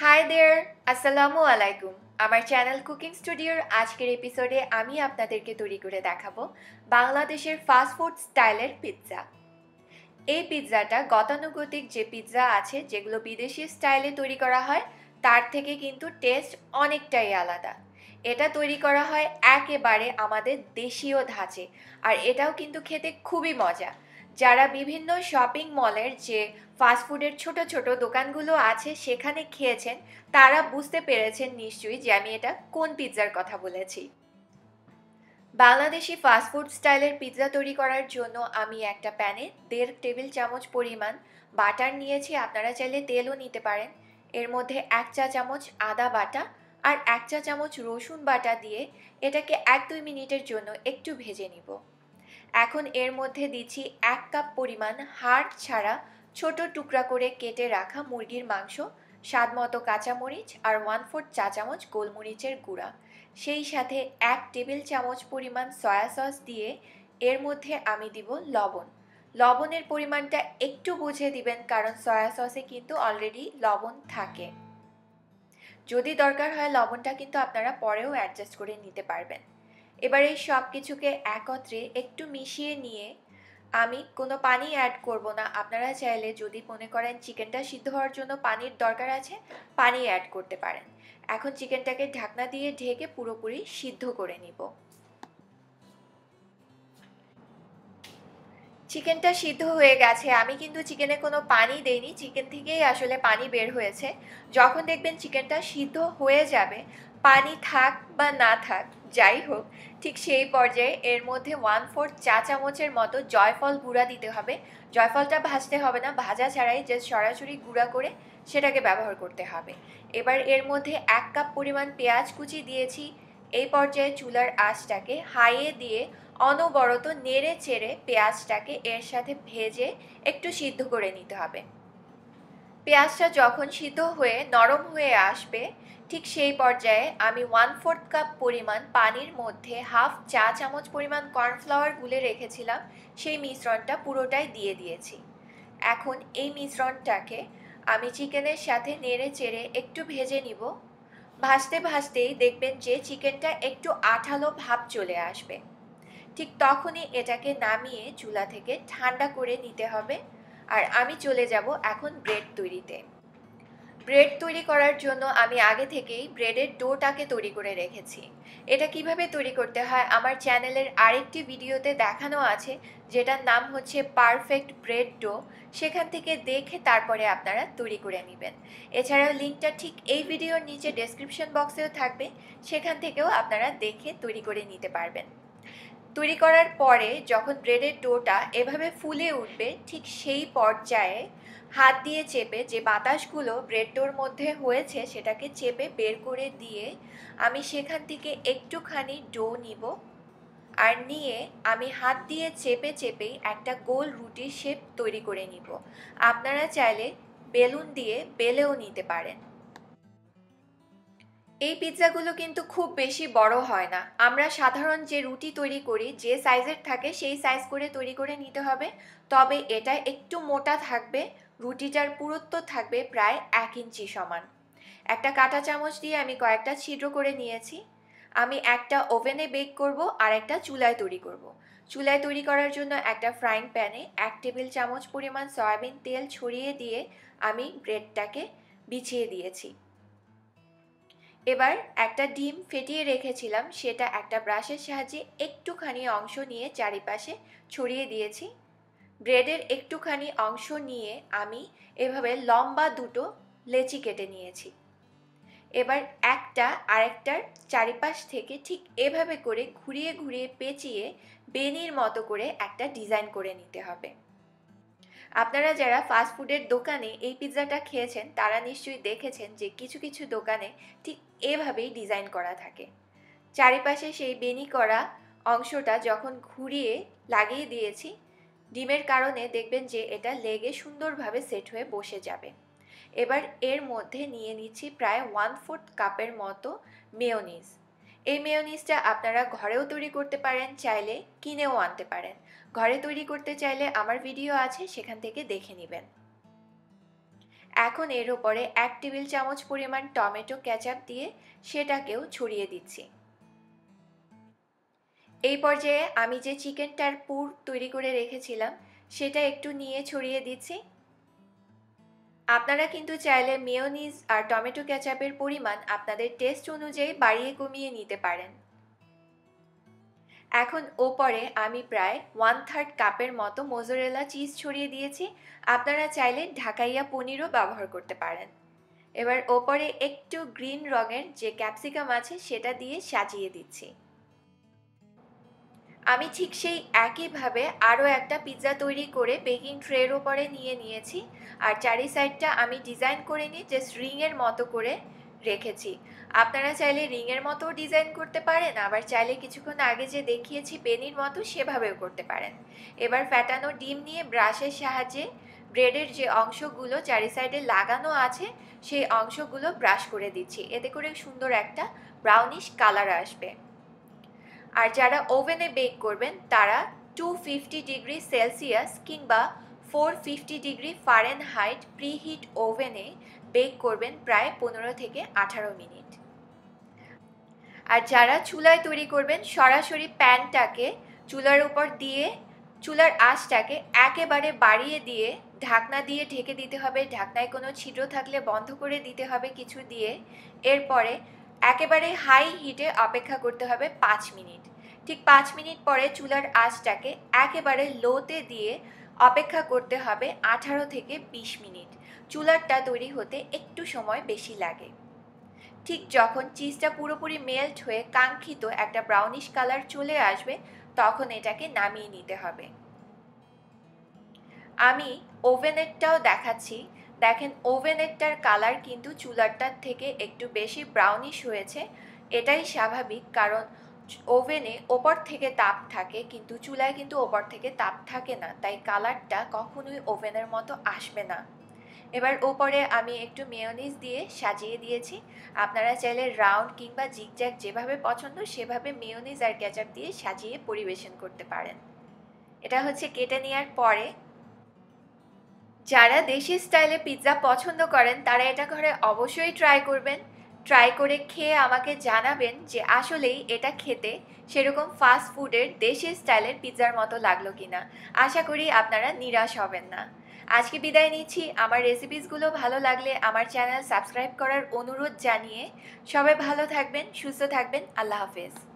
Hi there, আসসালামু আলাইকুম। আমার চ্যানেল কুকিং স্টুডিওর আজকের এপিসোডে আমি আপনাদেরকে তৈরি করে দেখাবো বাংলাদেশের ফাস্টফুড স্টাইলের পিৎজা। এই পিৎজাটা গতানুগতিক যে পিৎজা আছে যেগুলো বিদেশি স্টাইলে তৈরি করা হয় তার থেকে কিন্তু টেস্ট অনেকটাই আলাদা। এটা তৈরি করা হয় একেবারে আমাদের দেশীয় ধাঁচে, আর এটাও কিন্তু খেতে খুবই মজা। যারা বিভিন্ন শপিং মলের যে ফাস্টফুডের ছোট ছোট দোকানগুলো আছে সেখানে খেয়েছেন তারা বুঝতে পেরেছেন নিশ্চয়ই যে আমি এটা কোন পিৎজার কথা বলেছি। বাংলাদেশি ফাস্টফুড স্টাইলের পিৎজা তৈরি করার জন্য আমি একটা প্যানে 1.5 টেবিল চামচ পরিমাণ বাটার নিয়েছি। আপনারা চাইলে তেলও নিতে পারেন। এর মধ্যে 1 চা চামচ আদা বাটা আর 1 চা চামচ রসুন বাটা দিয়ে এটাকে 1-2 মিনিটের জন্য একটু ভেজে নিব। এখন এর মধ্যে দিচ্ছি 1 কাপ পরিমাণ হাড় ছাড়া ছোট টুকরা করে কেটে রাখা মুরগির মাংস, স্বাদ মতো কাঁচামরিচ আর 1/4 চা চামচ গোলমরিচের গুঁড়া, সেই সাথে 1 টেবিল চামচ পরিমাণ সয়া সস দিয়ে এর মধ্যে আমি দিব লবণ। লবণের পরিমাণটা একটু বুঝে দিবেন, কারণ সয়া সসে কিন্তু অলরেডি লবণ থাকে। যদি দরকার হয় লবণটা কিন্তু আপনারা পরেও অ্যাডজাস্ট করে নিতে পারবেন। এবার এই সব কিছুকে একত্রে একটু মিশিয়ে নিয়ে আমি কোনো পানি অ্যাড করব না। আপনারা চাইলে যদি মনে করেন চিকেনটা সিদ্ধ হওয়ার জন্য পানির দরকার আছে, পানি অ্যাড করতে পারেন। এখন চিকেনটাকে ঢাকনা দিয়ে ঢেকে পুরোপুরি সিদ্ধ করে নিব। চিকেনটা সিদ্ধ হয়ে গেছে। আমি কিন্তু চিকেনে কোনো পানি দেইনি, চিকেন থেকেই আসলে পানি বের হয়েছে। যখন দেখবেন চিকেনটা সিদ্ধ হয়ে যাবে, পানি থাক বা না থাক যাই হোক, ঠিক সেই পর্যায়ে এর মধ্যে 1/4 চা চামচের মতো জয়ফল গুঁড়া দিতে হবে। জয়ফলটা ভাজতে হবে না, ভাজা ছাড়াই জাস্ট সরাসরি গুঁড়া করে সেটাকে ব্যবহার করতে হবে। এবার এর মধ্যে 1 কাপ পরিমাণ পেঁয়াজ কুচি দিয়েছি। এই পর্যায়ে চুলার আঁচটাকে হাইয়ে দিয়ে অনবরত নেড়ে চেড়ে পেঁয়াজটাকে এর সাথে ভেজে একটু সিদ্ধ করে নিতে হবে। পেঁয়াজটা যখন সিদ্ধ হয়ে নরম হয়ে আসবে, ঠিক সেই পর্যায়ে আমি 1/4 কাপ পরিমাণ পানির মধ্যে 1/2 চা চামচ পরিমাণ কর্নফ্লাওয়ার গুলে রেখেছিলাম, সেই মিশ্রণটা পুরোটাই দিয়ে দিয়েছি। এখন এই মিশ্রণটাকে আমি চিকেনের সাথে নেড়ে চেড়ে একটু ভেজে নিব। ভাজতে ভাজতেই দেখবেন যে চিকেনটা একটু আঠালো ভাব চলে আসবে। ঠিক তখনই এটাকে নামিয়ে চুলা থেকে ঠান্ডা করে নিতে হবে। আর আমি চলে যাব এখন ব্রেড তৈরিতে। ব্রেড তৈরি করার জন্য আমি আগে থেকেই ব্রেডের ডোটাকে তৈরি করে রেখেছি। এটা কিভাবে তৈরি করতে হয় আমার চ্যানেলের আরেকটি ভিডিওতে দেখানো আছে, যেটার নাম হচ্ছে পারফেক্ট ব্রেড ডো। সেখান থেকে দেখে তারপরে আপনারা তৈরি করে নেবেন। এছাড়াও লিঙ্কটা ঠিক এই ভিডিওর নিচে ডেসক্রিপশন বক্সেও থাকবে, সেখান থেকেও আপনারা দেখে তৈরি করে নিতে পারবেন। তৈরি করার পরে যখন ব্রেডের ডোটা এভাবে ফুলে উঠবে, ঠিক সেই পর্যায়ে হাত দিয়ে চেপে যে বাতাসগুলো ব্রেড ডোর মধ্যে হয়েছে সেটাকে চেপে বের করে দিয়ে আমি সেখান থেকে একটুখানি ডো নিব। আর নিয়ে আমি হাত দিয়ে চেপে চেপেই একটা গোল রুটির শেপ তৈরি করে নিব। আপনারা চাইলে বেলুন দিয়ে বেলেও নিতে পারেন। এই পিৎজাগুলো কিন্তু খুব বেশি বড় হয় না। আমরা সাধারণ যে রুটি তৈরি করি যে সাইজের থাকে সেই সাইজ করে তৈরি করে নিতে হবে। তবে এটা একটু মোটা থাকবে, রুটিটার পুরুত্ব থাকবে প্রায় 1 ইঞ্চি সমান। একটা কাঁটা চামচ দিয়ে আমি কয়েকটা ছিদ্র করে নিয়েছি। আমি একটা ওভেনে বেক করব আর একটা চুলায় তৈরি করব। চুলায় তৈরি করার জন্য একটা ফ্রাইং প্যানে 1 টেবিল চামচ পরিমাণ সয়াবিন তেল ছড়িয়ে দিয়ে আমি ব্রেডটাকে বিছিয়ে দিয়েছি। এবার একটা ডিম ফেটিয়ে রেখেছিলাম, সেটা একটা ব্রাশের সাহায্যে একটুখানি অংশ নিয়ে চারিপাশে ছড়িয়ে দিয়েছি। ব্রেডের একটুখানি অংশ নিয়ে আমি এভাবে লম্বা দুটো লেচি কেটে নিয়েছি। এবার একটা আরেকটার চারিপাশ থেকে ঠিক এভাবে করে ঘুরিয়ে ঘুরিয়ে পেঁচিয়ে বেনির মতো করে একটা ডিজাইন করে নিতে হবে। আপনারা যারা ফাস্টফুডের দোকানে এই পিৎজাটা খেয়েছেন তারা নিশ্চয়ই দেখেছেন যে কিছু কিছু দোকানে ঠিক এভাবেই ডিজাইন করা থাকে। চারিপাশে সেই বেনি করা অংশটা যখন ঘুরিয়ে লাগিয়ে দিয়েছি, ডিমের কারণে দেখবেন যে এটা লেগে সুন্দরভাবে সেট হয়ে বসে যাবে। এবার এর মধ্যে নিয়ে নিচ্ছি প্রায় 1/4 কাপের মতো মেয়োনিজ। এই মেয়োনিজটা আপনারা ঘরেও তৈরি করতে পারেন, চাইলে কিনেও আনতে পারেন। ঘরে তৈরি করতে চাইলে আমার ভিডিও আছে, সেখান থেকে দেখে নেবেন। এখন এর উপরে 1 টেবিল চামচ পরিমাণ টমেটো কেচাপ দিয়ে সেটাকেও ছড়িয়ে দিচ্ছি। এই পর্যায়ে আমি যে চিকেনটার পুর তৈরি করে রেখেছিলাম সেটা একটু নিয়ে ছড়িয়ে দিচ্ছি। আপনারা কিন্তু চাইলে মেয়োনিজ আর টমেটো কেচাপের পরিমাণ আপনাদের টেস্ট অনুযায়ী বাড়িয়ে কমিয়ে নিতে পারেন। এখন ওপরে আমি প্রায় 1/3 কাপের মতো মোজারেলা চিজ ছড়িয়ে দিয়েছি। আপনারা চাইলে ঢাকাইয়া পনিরও ব্যবহার করতে পারেন। এবার ওপরে একটু গ্রিন রঙের যে ক্যাপসিকাম আছে সেটা দিয়ে সাজিয়ে দিচ্ছি। আমি ঠিক সেই একইভাবে আরও একটা পিৎজা তৈরি করে বেকিং ট্রের ওপরে নিয়ে নিয়েছি, আর চারি সাইডটা আমি ডিজাইন করে নিই জাস্ট রিংয়ের মতো করে রেখেছি। আপনারা চাইলে রিংয়ের মতো ডিজাইন করতে পারেন, আবার চাইলে কিছুক্ষণ আগে যে দেখিয়েছি বেনির মতো সেভাবেও করতে পারেন। এবার ফ্যাটানো ডিম নিয়ে ব্রাশের সাহায্যে ব্রেডের যে অংশগুলো চারি সাইডে লাগানো আছে সেই অংশগুলো ব্রাশ করে দিচ্ছি, এতে করে সুন্দর একটা ব্রাউনিশ কালার আসবে। আর যারা ওভেনে বেক করবেন তারা 250 ডিগ্রি সেলসিয়াস কিংবা 450 ডিগ্রি ফারেনহাইট প্রিহিট ওভেনে বেক করবেন প্রায় 15 থেকে 18 মিনিট। আর যারা চুলায় তৈরি করবেন সরাসরি প্যানটাকে চুলার উপর দিয়ে চুলার আঁচটাকে একেবারে বাড়িয়ে দিয়ে ঢাকনা দিয়ে ঢেকে দিতে হবে। ঢাকনায় কোনো ছিদ্র থাকলে বন্ধ করে দিতে হবে কিছু দিয়ে। এরপরে একেবারে হাই হিটে অপেক্ষা করতে হবে 5 মিনিট। ঠিক 5 মিনিট পরে চুলার আঁচটাকে একেবারে লোতে দিয়ে অপেক্ষা করতে হবে 18 থেকে 20 মিনিট। চুলারটা তৈরি হতে একটু সময় বেশি লাগে। ঠিক যখন চিজটা পুরোপুরি মেল্ট হয়ে কাঙ্ক্ষিত একটা ব্রাউনিশ কালার চলে আসবে তখন এটাকে নামিয়ে নিতে হবে। আমি ওভেনেরটাও দেখাচ্ছি। দেখেন ওভেনেরটার কালার কিন্তু চুলারটার থেকে একটু বেশি ব্রাউনিশ হয়েছে। এটাই স্বাভাবিক, কারণ ওভেনে ওপর থেকে তাপ থাকে কিন্তু চুলায় কিন্তু ওপর থেকে তাপ থাকে না, তাই কালারটা কখনোই ওভেনের মতো আসবে না। এবার ওপরে আমি একটু মেয়োনিজ দিয়ে সাজিয়ে দিয়েছি। আপনারা চাইলে রাউন্ড কিংবা জিগজ্যাগ যেভাবে পছন্দ সেভাবে মেয়োনিজ আর কেচাপ দিয়ে সাজিয়ে পরিবেশন করতে পারেন। এটা হচ্ছে কেটে নেওয়ার পরে। যারা দেশি স্টাইলে পিৎজা পছন্দ করেন তারা এটা ঘরে অবশ্যই ট্রাই করবেন। ট্রাই করে খেয়ে আমাকে জানাবেন যে আসলেই এটা খেতে সেরকম ফাস্ট ফুডের দেশি স্টাইলের পিৎজার মতো লাগলো কিনা। আশা করি আপনারা নিরাশ হবেন না। আজকে বিদায় নিচ্ছি। আমার রেসিপিসগুলো ভালো লাগলে আমার চ্যানেল সাবস্ক্রাইব করার অনুরোধ জানিয়ে সবাই ভালো থাকবেন, সুস্থ থাকবেন। আল্লাহ হাফেজ।